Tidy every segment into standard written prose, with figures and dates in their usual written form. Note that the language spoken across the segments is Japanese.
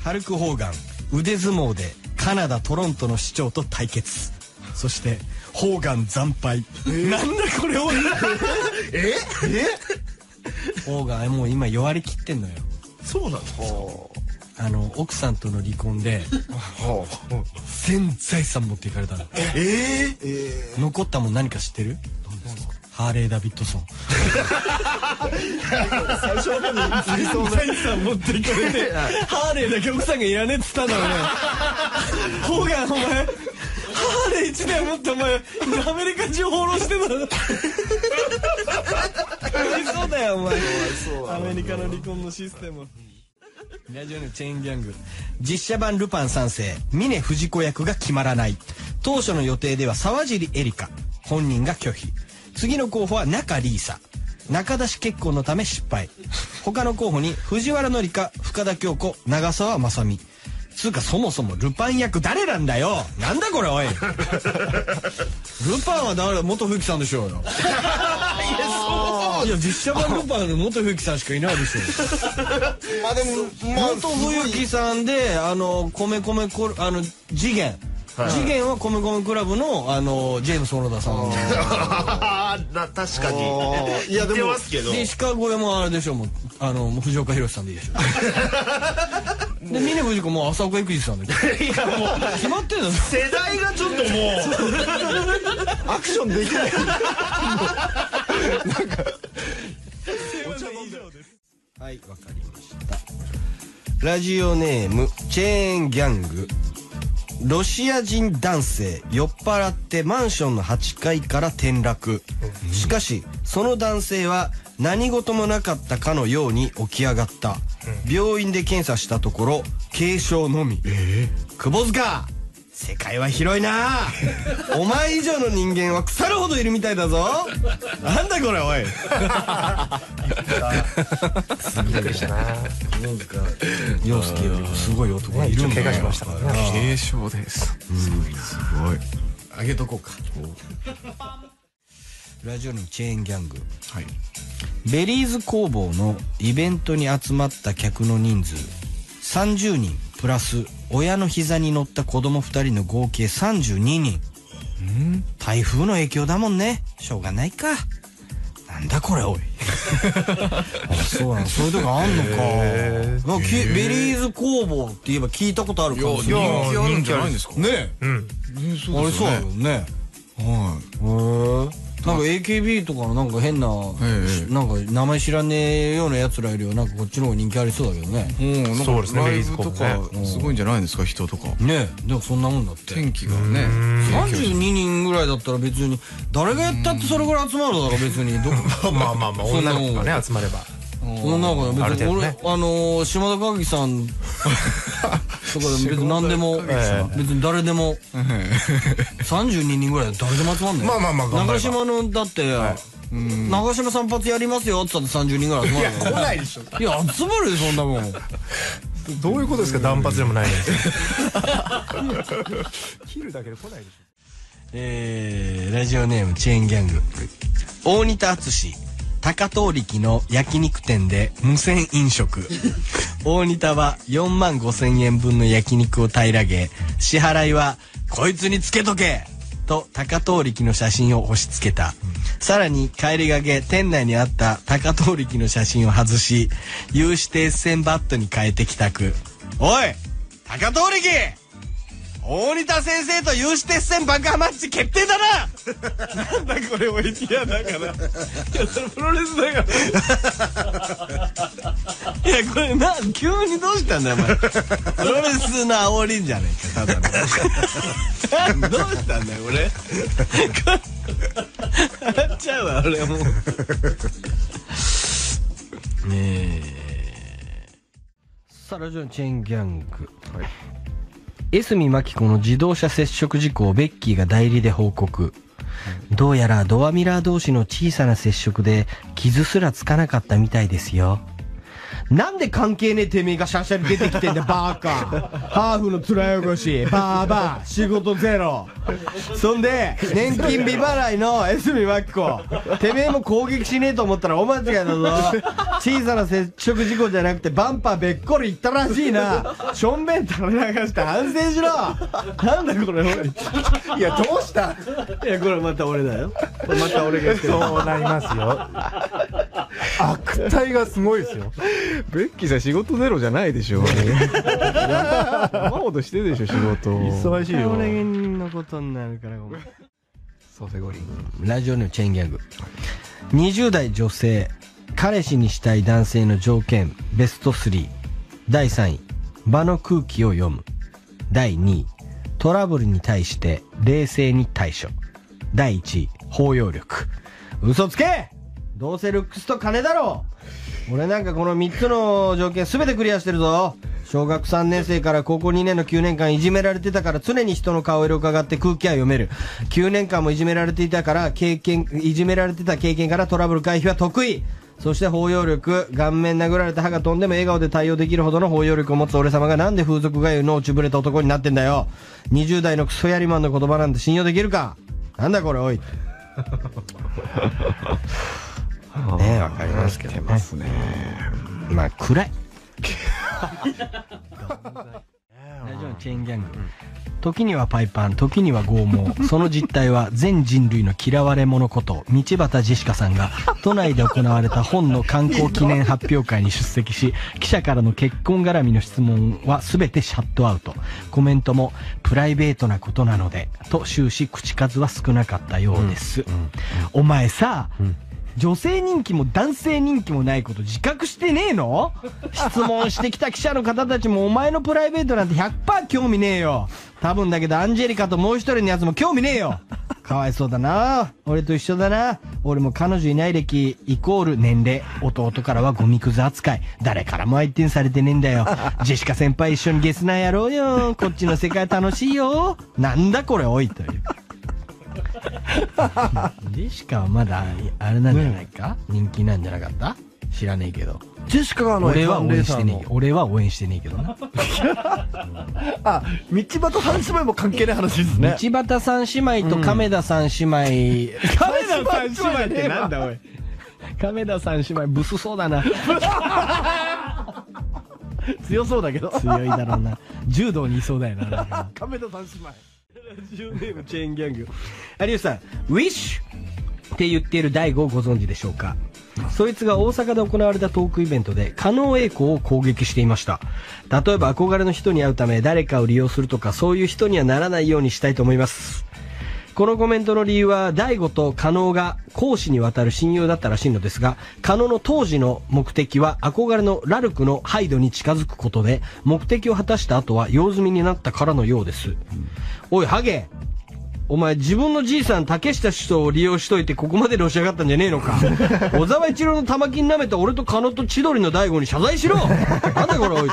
ハルク・ホーガン腕相撲でカナダ・トロントの市長と対決。そしてホーガン惨敗。なんだこれをホーガンもう今弱りきってんのよ。 そうなんですか。 奥さんとの離婚で全財産持っていかれたの。残ったもん何か知ってる？ハーレー・ダビッドソン。 最初の方に財産持っていかれてハーレーだけ奥さんがいらねえっつったんだよね。ホーガンお前ハーレー1台持ってお前アメリカ中放浪してたの。かわいそうだよお前。アメリカの離婚のシステム。ラジオのチェーンギャング。実写版ルパン三世峰不二子役が決まらない。当初の予定では沢尻エリカ、本人が拒否。次の候補は中里依紗、仲出し結婚のため失敗。他の候補に藤原紀香、深田恭子、長澤まさみ。つうかそもそもルパン役誰なんだよ。なんだこれおい。ルパンは誰？元冬木さんでしょうよ。いや実写版ルパンの元冬木さんしかいないでしょ。 まあでも元冬木さんで米米次元。次元は米米クラブのジェームス小野田さん。 確かに。 いやでもで石川越えもあれでしょ。もう藤岡弘さんでいいでしょ。で峰不二子も浅岡育二さんで。いやもう決まってるの。 世代がちょっともうアクションできない。 はいわかりました。ラジオネームチェーンギャング。ロシア人男性酔っ払ってマンションの8階から転落。しかしその男性は何事もなかったかのように起き上がった。病院で検査したところ軽傷のみ。窪塚世界は広いな。お前以上の人間は腐るほどいるみたいだぞ。なんだこれおい。 びっくりしたな。 なんか陽介よりもすごい男がいるんだよ。 怪我しましたからね。 軽傷です。すごい。 あげとこうか。ラジオのチェーンギャング。 はい。 ベリーズ工房のイベントに集まった客の人数30人プラス親の膝に乗った子供2人の合計32人。台風の影響だもんね。しょうがないか。なんだこれおい。あ、そうなの。そういうとこあんのか。ベリーズ工房って言えば聞いたことあるかもしれない。 人気あるんじゃないんですか。 ねえ。あれそうだよね。はい。なんか AKB とかのなんか変ななんか名前知らねえようなやつらよりはなんかこっちの方が人気ありそうだけどね。 そうですね。ライブとかすごいんじゃないですか、人とか。 ねえ、でもそんなもんだって。 天気がね。 32人ぐらいだったら別に誰がやったってそれぐらい集まるだろ別に。 まあ女の子がね集まれば。 女の子が別に俺島田歌劇さんとか別に何でも別に誰でも32人ぐらい誰でも集まんね。長島のだって長島散髪やりますよって言ったら30人ぐらい集まる。いや来ないでしょ。 いや集まるよそんなもん。 どういうことですか。断髪でもないのに。切るだけで来ないでしょ。 ラジオネームチェーンギャング。大仁田敦高遠力の焼肉店で無銭飲食。大仁田は45,000円分の焼肉を平らげ、支払いはこいつにつけとけと高遠力の写真を押し付けた。さらに帰りがけ店内にあった高遠力の写真を外し、有刺鉄線バットに変えて帰宅。おい高遠力、大仁田先生と有刺鉄線爆破マッチ決定だな。なんだこれ。おい、いやだから、いやそれプロレスだからいやこれ急にどうしたんだよお前。プロレスの煽りんじゃねえかただの。どうしたんだよ俺。笑っちゃうわ俺もう。さあラジオのチェーンギャング。はい。江角真紀子の自動車接触事故をベッキーが代理で報告。どうやらドアミラー同士の小さな接触で傷すらつかなかったみたいですよ。 なんで関係ねえてめえがシャシャリ出てきてんだバーカ。ハーフの面汚し、バーバー、仕事ゼロ。そんで、年金未払いの江角真紀子。てめえも攻撃しねえと思ったら大間違いだぞ。小さな接触事故じゃなくてバンパーべっこりいったらしいな。しょんべん垂れ流して反省しろ。なんだこれ。 いや、どうした？ いや、これまた俺だよ。これまた俺が言ってる。 そうなりますよ。悪態がすごいですよ。 ベッキーさん仕事ゼロじゃないでしょ。山ほどしてるでしょ仕事。 忙しいよ。 俺のことになるからごめん。 ソセゴリラジオネームチェーンギャグ。20代女性、彼氏にしたい男性の条件ベスト3。第3位、場の空気を読む。第2位、トラブルに対して冷静に対処。第1位、包容力。嘘つけ！どうせルックスと金だろう。俺なんかこの3つの条件全てクリアしてるぞ。小学3年生から高校2年の9年間いじめられてたから常に人の顔色を伺って空気は読める。9年間もいじめられていたからいじめられてた経験からトラブル回避は得意。そして包容力、顔面殴られて歯が飛んでも笑顔で対応できるほどの包容力を持つ俺様がなんで風俗がゆの落ちぶれた男になってんだよ。20代のクソやりマンの言葉なんて信用できるか。なんだこれおい。ねえ、わかりますけどね。 ますね。 まあ暗い。ラジオのチェーンギャング。時にはパイパン、時には剛毛。その実態は全人類の嫌われ者こと、道端ジェシカさんが、都内で行われた本の刊行記念発表会に出席し、記者からの結婚絡みの質問は全てシャットアウト。コメントも、プライベートなことなので、と終始口数は少なかったようです。お前さ、女性人気も男性人気もないこと自覚してねえの？質問してきた記者の方たちもお前のプライベートなんて 100% 興味ねえよ。多分だけどアンジェリカともう一人のやつも興味ねえよ。かわいそうだな。俺と一緒だな。俺も彼女いない歴イコール年齢。弟からはゴミクズ扱い。誰からも相手にされてねえんだよ。ジェシカ先輩一緒にゲスナーやろうよ。こっちの世界楽しいよ。なんだこれおいという。ジェシカはまだあれなんじゃないか、人気なんじゃなかった？知らねえけど。 ジェシカが俺は応援してねえ。俺は応援してねえけどな。 あ、道端三姉妹も関係ない話ですね。 道端三姉妹と亀田三姉妹。亀田三姉妹ってなんだおい。亀田三姉妹ブスそうだな。 強そうだけど。 強いだろうな。柔道にいそうだよな。 亀田三姉妹。 ラジオネームチェーンギャング。有吉さん、ウィッシュって言っている大悟をご存知でしょうか？そいつが大阪で行われたトークイベントで加納栄子を攻撃していました。例えば憧れの人に会うため誰かを利用するとかそういう人にはならないようにしたいと思います。このコメントの理由は大悟と加納が公私にわたる親友だったらしいのですが、加納の当時の目的は憧れのラルクのハイドに近づくことで、目的を果たした後は用済みになったからのようです。おいハゲ、お前自分のじいさん竹下首相を利用しといてここまでのし上がったんじゃねえのか。小沢一郎の玉金舐めた俺と加納と千鳥の大悟に謝罪しろ。なんだこれおいって。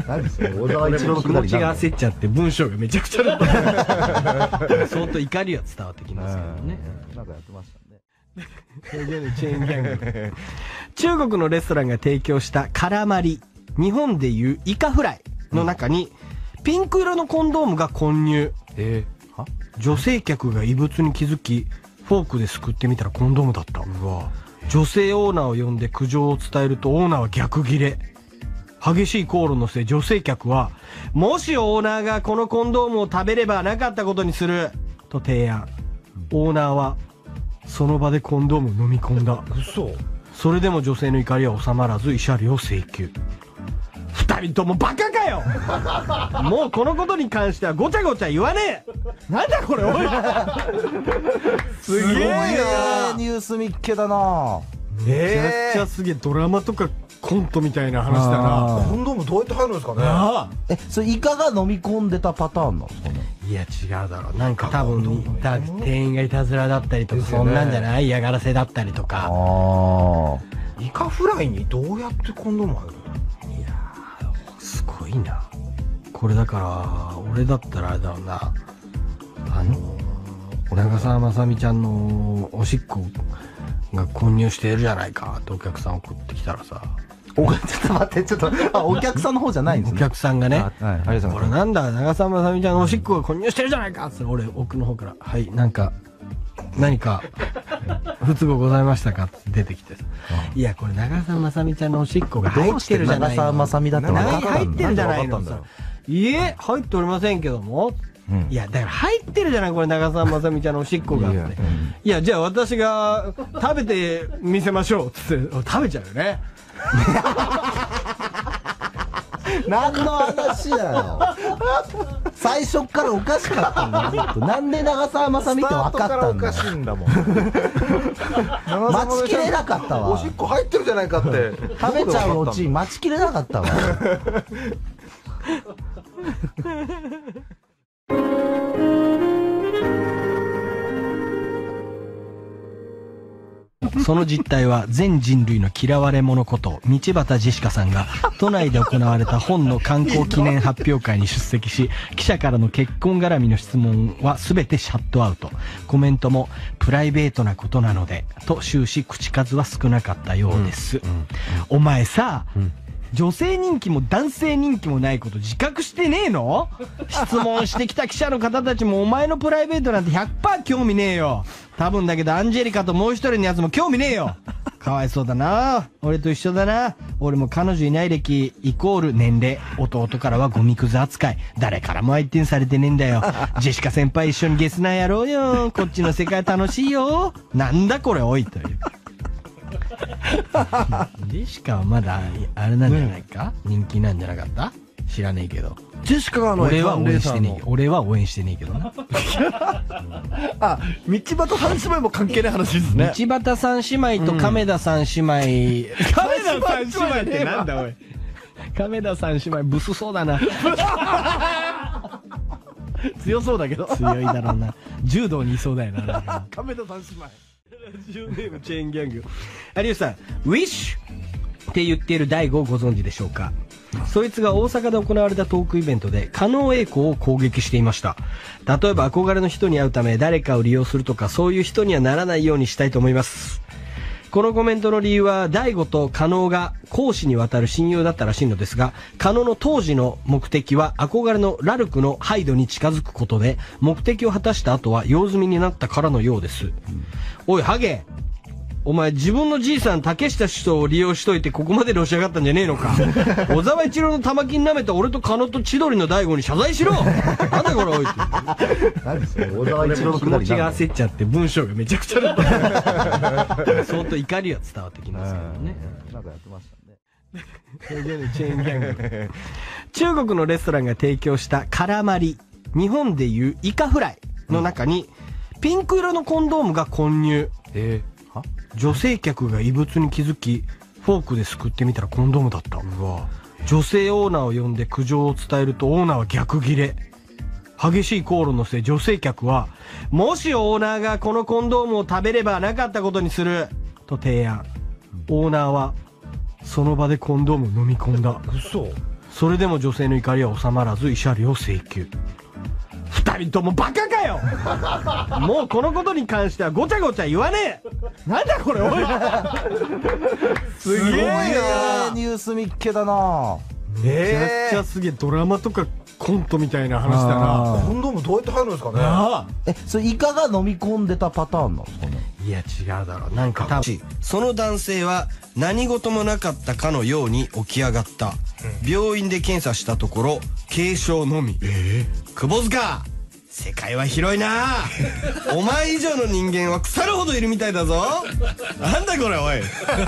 何ですか小沢一郎の気持ちが焦っちゃって文章がめちゃくちゃだった相当怒りは伝わってきますけどね。 なんかやってましたね。 チェーンギャング。中国のレストランが提供したカラマリ、日本でいうイカフライの中にピンク色のコンドームが混入。女性客が異物に気づきフォークですくってみたらコンドームだった。うわ。女性オーナーを呼んで苦情を伝えるとオーナーは逆ギレ。激しい口論の末女性客はもしオーナーがこのコンドームを食べればなかったことにすると提案。オーナーはその場でコンドームを飲み込んだ。 嘘。 それでも女性の怒りは収まらず慰謝料を請求。二人ともバカかよ。もうこのことに関してはごちゃごちゃ言わねえ。なんだこれおい。 すげえなニュース見っけだな。 めちゃくちゃすげえ。ドラマとかコントみたいな話だな。 コンドームどうやって入るんですかね。それイカが飲み込んでたパターンなんですかね。 いや違うだろう。なんか多分店員がいたずらだったりとかそんなんじゃない？嫌がらせだったりとか。 イカフライにどうやってコンドーム入るの？ いやーすごいな。これだから俺だったらあれだろうな、長澤まさみちゃんのおしっこが混入しているじゃないかってお客さん送ってきたらさ、 ちょっと待って、ちょっと、お客さんの方じゃないんですね。 お客さんがね、 はい、ありがとうございます。 これなんだ、長澤まさみちゃんのおしっこが混入してるじゃないかって、俺、奥の方から、はい、なんか、何か、不都合ございましたかって出てきてさ。いや、これ長澤まさみちゃんのおしっこが入ってるじゃないの。 長澤まさみだって分かったんだ。 入ってるじゃないの。いえ、入っておりませんけども。いや、だから入ってるじゃない、これ長澤まさみちゃんのおしっこがって。いや、じゃあ私が食べてみせましょうつって、食べちゃうよね。 何の話だよ。最初からおかしかったんだよ。なんで長澤まさみって分かったんだよ。 おかしいんだもん。 待ちきれなかったわ。 おしっこ入ってるじゃないかって。 食べちゃううち待ちきれなかったわ。 その実態は全人類の嫌われ者こと道端ジェシカさんが都内で行われた本の刊行記念発表会に出席し、記者からの結婚絡みの質問は全てシャットアウト。コメントもプライベートなことなのでと終始口数は少なかったようです。お前さ、女性人気も男性人気もないこと自覚してねえの？質問してきた記者の方たちもお前のプライベートなんて 100% 興味ねえよ。多分だけどアンジェリカともう一人のやつも興味ねえよ。かわいそうだな。俺と一緒だな。俺も彼女いない歴イコール年齢。弟からはゴミクズ扱い。誰からも相手にされてねえんだよ。ジェシカ先輩一緒にゲスナーやろうよ。こっちの世界楽しいよ。なんだこれおいという。ジェシカはまだあれなんじゃないか、人気なんじゃなかった？知らねえけど。 ジェシカが俺は応援してねえ。俺は応援してねえけどな。 あ、道端三姉妹も関係ない話ですね。 道端三姉妹と亀田三姉妹。亀田三姉妹ってなんだおい。亀田三姉妹ブスそうだな。 強そうだけど。 強いだろうな。柔道にいそうだよな。 亀田三姉妹。 ラジオネームチェーンギャング。有吉さん、ウィッシュって言っている大悟をご存知でしょうか？そいつが大阪で行われたトークイベントで加納栄子を攻撃していました。例えば憧れの人に会うため誰かを利用するとか、そういう人にはならないようにしたいと思います。このコメントの理由は大悟と加納が公私にわたる親友だったらしいのですが、加納の当時の目的は憧れのラルクのハイドに近づくことで、目的を果たした後は用済みになったからのようです。おいハゲ、お前自分のじいさん竹下首相を利用しといてここまでのし上がったんじゃねえのか。小沢一郎の玉金舐めた俺と加納と千鳥の大悟に謝罪しろ。なんだこれおいって。 何それ、小沢一郎の気持ちが焦っちゃって文章がめちゃくちゃだった。相当怒りは伝わってきますけどね。 なんかやってましたね。 チェーンギャング。中国のレストランが提供したカラマリ、日本でいうイカフライの中にピンク色のコンドームが混入。女性客が異物に気づきフォークですくってみたらコンドームだった。うわ。女性オーナーを呼んで苦情を伝えるとオーナーは逆ギレ。激しい口論の末、女性客はもしオーナーがこのコンドームを食べればなかったことにすると提案。オーナーはその場でコンドームを飲み込んだ。 嘘。 それでも女性の怒りは収まらず慰謝料を請求。二人ともバカかよ。もうこのことに関してはごちゃごちゃ言わねえ。なんだこれおい。 すげえニュース見っけだな。 めちゃくちゃすげえ。ドラマとかコントみたいな話だな。 コンドームどうやって入るんですかね。 それイカが飲み込んでたパターンなんですかね。 いや違うだろう。なんか多分その男性は何事もなかったかのように起き上がった。病院で検査したところ軽症のみ。窪塚、世界は広いな。お前以上の人間は腐るほどいるみたいだぞ。なんだこれおい。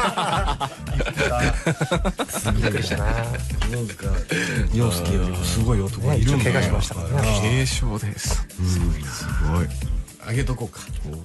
びっくりしたな。 窪塚洋介よりもすごい男がいるんだよ。 怪我しましたからね。 軽症です。 すごい。あげとこうか。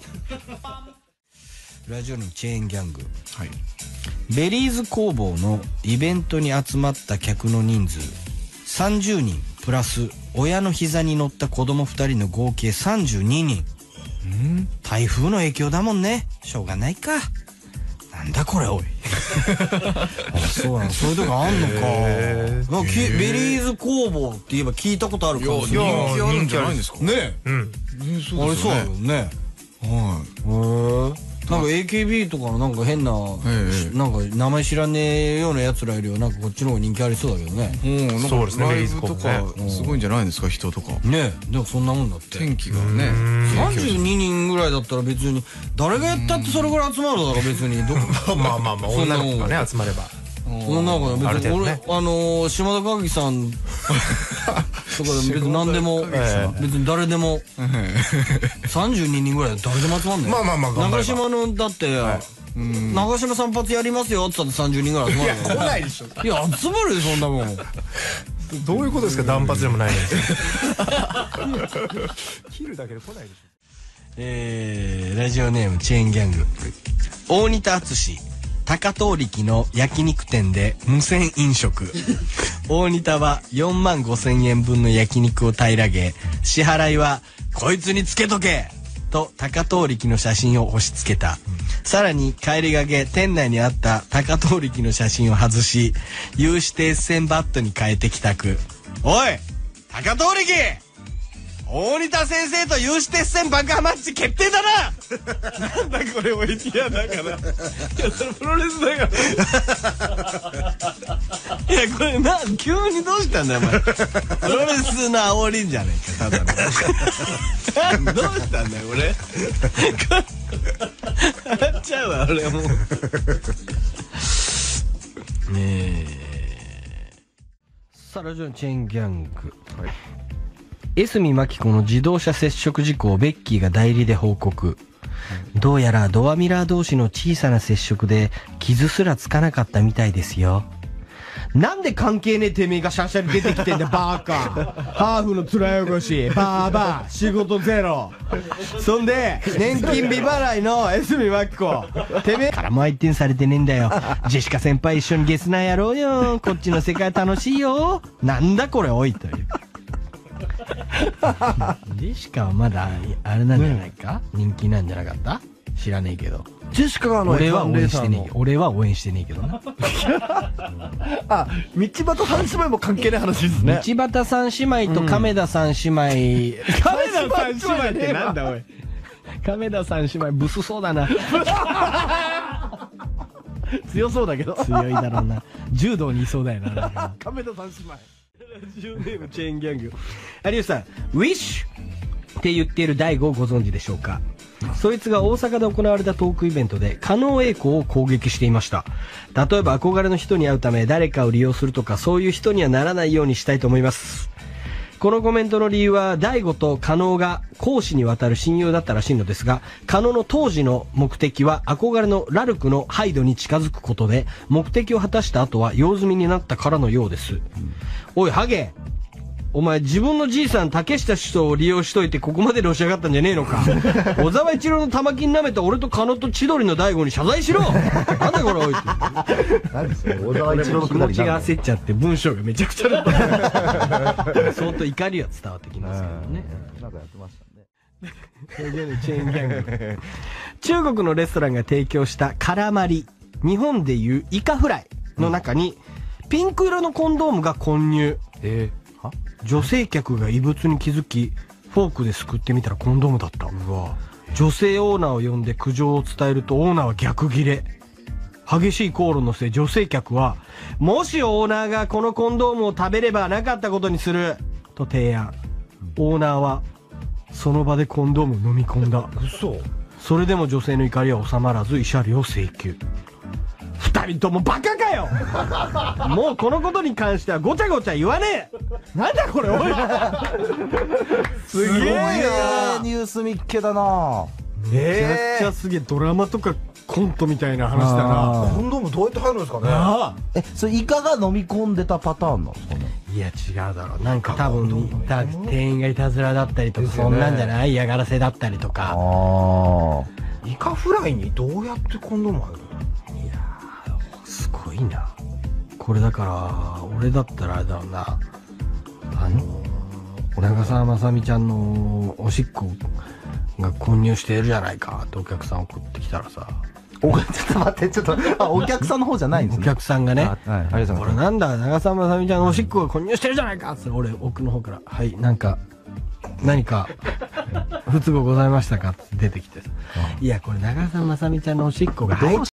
ラジオにチェーンギャング。はい。ベリーズ工房のイベントに集まった客の人数30人プラス親の膝に乗った子供2人の合計32人。台風の影響だもんね。しょうがないか。なんだこれおい。あ、そうなの。そういうとこあんのか。ベリーズ工房って言えば聞いたことあるかもしれない。 人気あるんじゃないんですかね。 あれそうだよね。はい。 なんか AKB とかのなんか変な、なんか名前知らねえようなやつらよりはなんかこっちの方が人気ありそうだけどね。 そうですね、 ライブとかすごいんじゃないですか、人とか。 ねえ、でもそんなもんだって。 天気がね。 32人ぐらいだったら別に誰がやったってそれぐらい集まるだろ別に。 まあまあまあ、女の子がね集まれば。 そんなの別に俺島田歌劇さんとか別に何でも別に誰でも32人ぐらい誰でも集まんねん。 まあまあまあ、 長島のだって長島散髪やりますよって言ったら30人ぐらい集まる。 来ないでしょ。 いや集まるよそんなもん。 どういうことですか、断髪でもないのに。切るだけで来ないでしょ。 ラジオネームチェーンギャング。大仁田敦高遠力の焼肉店で無銭飲食。大仁田は45,000円分の焼肉を平らげ、支払いはこいつにつけとけと高遠力の写真を押し付けた。さらに帰りがけ店内にあった高遠力の写真を外し、有刺鉄線バットに変えて帰宅。おい高遠力、大仁田先生と有刺鉄線爆破マッチ決定だな。なんだこれ、おい、いやだから、いやそれプロレスだからいやこれ急にどうしたんだよお前。プロレスの煽りんじゃねえかただの。どうしたんだよ俺。笑っちゃうわ俺もう。さあラジオのチェーンギャング、江角真紀子の自動車接触事故をベッキーが代理で報告。どうやらドアミラー同士の小さな接触で傷すらつかなかったみたいですよ。なんで関係ねえてめえがシャシャリ出てきてんだよバーカ。ハーフの面汚しバーバー仕事ゼロ。そんで年金未払いの江角真紀子てめえからも相手にされてねえんだよ。ジェシカ先輩一緒にゲスナーやろうよ。こっちの世界楽しいよ。なんだこれおいという。ジェシカはまだあれなんじゃないか、人気なんじゃなかった、知らねえけど。 ジェシカが俺は応援してねえ。俺は応援してねえけどな。 あ、道端三姉妹も関係ない話ですね。 道端三姉妹と亀田三姉妹。亀田三姉妹ってなんだおい。亀田三姉妹ブスそうだな。 強そうだけど。 強いだろうな。柔道にいそうだよな。 亀田三姉妹。 ラジオネームチェーンギャング。有吉さん、ウィッシュって言っている大悟をご存知でしょうか。そいつが大阪で行われたトークイベントで加納栄子を攻撃していました。例えば憧れの人に会うため誰かを利用するとか、そういう人にはならないようにしたいと思います。このコメントの理由は大悟と加納が公私にわたる親友だったらしいのですが、加納の当時の目的は憧れのラルクのハイドに近づくことで、目的を果たした後は用済みになったからのようです。おいハゲ、お前自分のじいさん竹下首相を利用しといてここまでのし上がったんじゃねえのか。小沢一郎の玉金舐めた俺と加納と千鳥の大悟に謝罪しろ。なんだこれおいって。 何ですか小沢一郎の気持ちが焦っちゃって文章がめちゃくちゃだった。相当怒りは伝わってきますけどね。 なんかやってましたね。 チェーンギャング。中国のレストランが提供したカラマリ、日本でいうイカフライの中にピンク色のコンドームが混入。女性客が異物に気づきフォークですくってみたらコンドームだった。うわ。女性オーナーを呼んで苦情を伝えるとオーナーは逆ギレ。激しい口論の末、女性客はもしオーナーがこのコンドームを食べればなかったことにすると提案。オーナーはその場でコンドームを飲み込んだ。 嘘。 それでも女性の怒りは収まらず慰謝料を請求。二人ともバカかよ。もうこのことに関してはごちゃごちゃ言わねえ。なんだこれおい。すげえな。 ニュースミッケだな。 めっちゃすげえ。ドラマとかコントみたいな話だな。 コンドームどうやって入るんですかね。 それイカが飲み込んでたパターンなんですかね。 いや違うだろう。なんか多分店員がいたずらだったりとか、そんなんじゃない。嫌がらせだったりとか。 イカフライにどうやってコンドーム入るの。 すごいな。これだから俺だったらあれだろうな、長澤まさみちゃんのおしっこが混入しているじゃないかってお客さん送ってきたらさ、 ちょっと待って、ちょっとお客さんの方じゃないんですね。 お客さんがね、 はい、ありがとうございます。 これなんだ長澤まさみちゃんのおしっこが混入してるじゃないかって俺奥の方から、はい、なんか何か不都合ございましたかって出てきてさ。いや、これ長澤まさみちゃんのおしっこが入っ